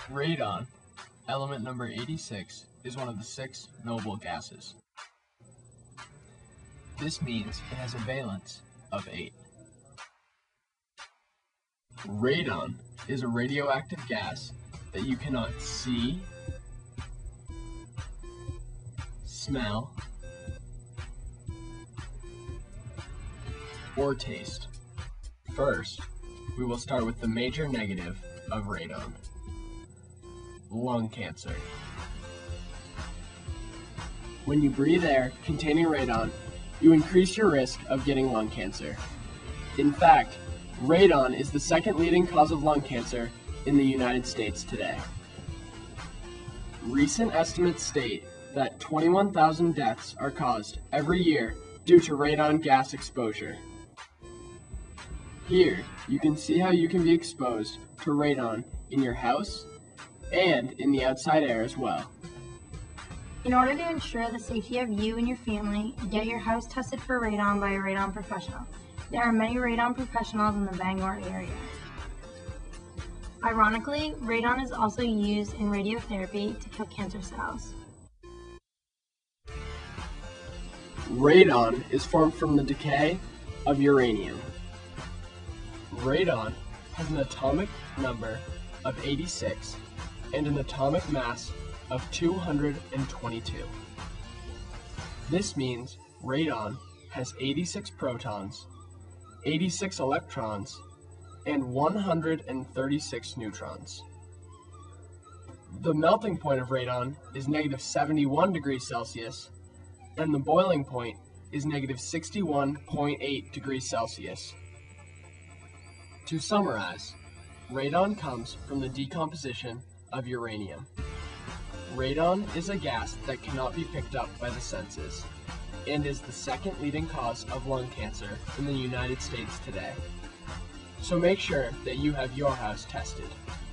Radon, element number 86, is one of the 6 noble gases. This means it has a valence of 8. Radon is a radioactive gas that you cannot see, smell, or taste. First, we will start with the major negative of radon: lung cancer. When you breathe air containing radon, you increase your risk of getting lung cancer. In fact, radon is the second leading cause of lung cancer in the United States today. Recent estimates state that 21,000 deaths are caused every year due to radon gas exposure. Here, you can see how you can be exposed to radon in your house and in the outside air as well. In order to ensure the safety of you and your family, get your house tested for radon by a radon professional. There are many radon professionals in the Bangor area. Ironically, radon is also used in radiotherapy to kill cancer cells. Radon is formed from the decay of uranium. Radon has an atomic number of 86 and an atomic mass of 222. This means radon has 86 protons, 86 electrons, and 136 neutrons. The melting point of radon is -71 degrees Celsius, and the boiling point is -61.8 degrees Celsius. To summarize, radon comes from the decomposition of uranium. Radon is a gas that cannot be picked up by the senses and is the second leading cause of lung cancer in the United States today. So make sure that you have your house tested.